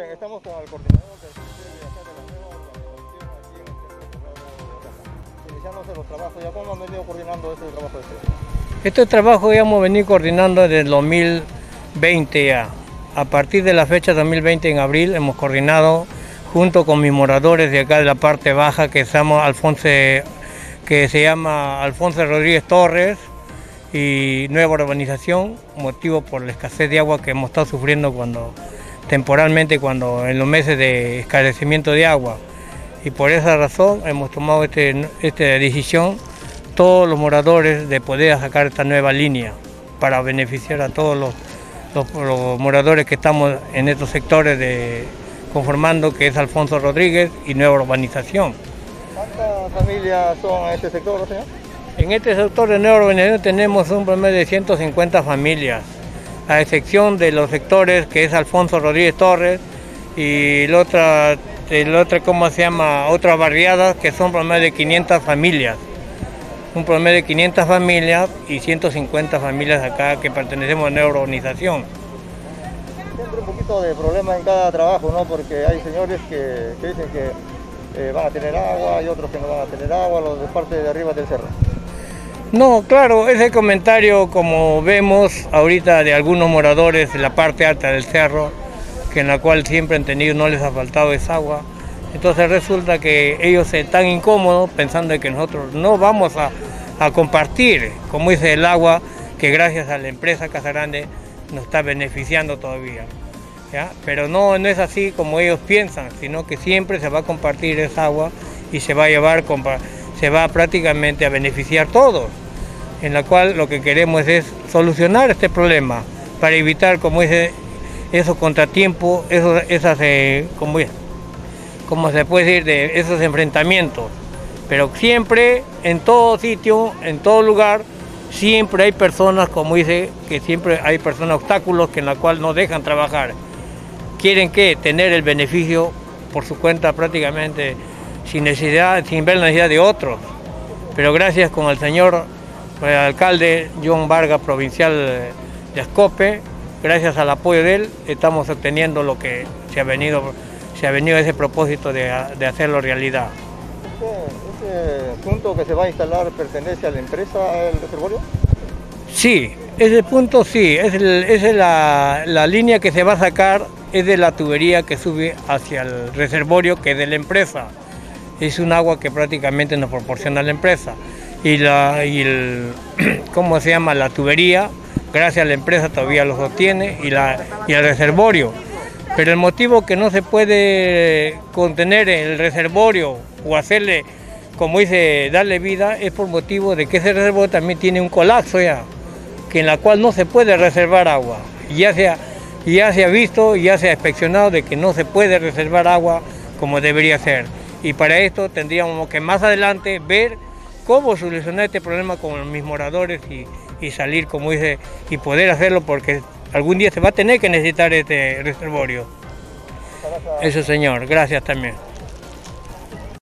Estamos con el coordinador del CICE de acá de la nueva urbanización aquí en el poblado de Raja. Iniciándose los trabajos, ¿ya cómo han venido coordinando este trabajo? Este trabajo ya hemos venido coordinando desde el 2020 ya. A partir de la fecha 2020 en abril hemos coordinado junto con mis moradores de acá de la parte baja que se llama Alfonso Rodríguez Torres y Nueva Urbanización, motivo por la escasez de agua que hemos estado sufriendo temporalmente en los meses de escarecimiento de agua. Y por esa razón hemos tomado esta decisión, todos los moradores, de poder sacar esta nueva línea para beneficiar a todos los moradores que estamos en estos sectores conformando, que es Alfonso Rodríguez y Nueva Urbanización. ¿Cuántas familias son en este sector, señor? En este sector de Nueva Urbanización tenemos un promedio de 150 familias, a excepción de los sectores que es Alfonso Rodríguez Torres y otras barriadas que son promedio de 500 familias. Un promedio de 500 familias y 150 familias acá que pertenecemos a Nueva Urbanización. Siempre un poquito de problema en cada trabajo, ¿no? Porque hay señores que dicen que van a tener agua y otros que no van a tener agua, los de parte de arriba del cerro. No, claro, ese comentario, como vemos ahorita, de algunos moradores de la parte alta del cerro, que en la cual siempre han tenido, no les ha faltado esa agua. Entonces resulta que ellos están incómodos pensando que nosotros no vamos a compartir, como dice, el agua que gracias a la empresa Casa Grande nos está beneficiando todavía, ¿ya? Pero no es así como ellos piensan, sino que siempre se va a compartir esa agua y se va prácticamente a beneficiar todos, en la cual lo que queremos es solucionar este problema para evitar, como dice, esos contratiempos, como se puede decir, de esos enfrentamientos. Pero siempre, en todo sitio, en todo lugar, siempre hay personas, como dice, que siempre hay personas obstáculos que en la cual no dejan trabajar. Quieren tener el beneficio por su cuenta prácticamente sin ver la necesidad de otros. Pero gracias con el señor alcalde John Vargas, provincial de Ascope, gracias al apoyo de él, estamos obteniendo lo que se ha venido a ese propósito de hacerlo realidad. ¿Este punto que se va a instalar pertenece a la empresa El Reservorio? Sí, ese punto sí, es la línea que se va a sacar, es de la tubería que sube hacia el reservorio, que es de la empresa. Es un agua que prácticamente nos proporciona la empresa. ¿Cómo se llama? La tubería, gracias a la empresa todavía lo sostiene, y el reservorio. Pero el motivo que no se puede contener el reservorio o hacerle, como dice, darle vida, es por motivo de que ese reservorio también tiene un colapso ya, en la cual no se puede reservar agua. Ya se ha visto, ya se ha inspeccionado de que no se puede reservar agua como debería ser. Y para esto tendríamos que más adelante ver cómo solucionar este problema con mis moradores y salir, como dice, y poder hacerlo, porque algún día se va a tener que necesitar este reservorio. Eso, señor, gracias también.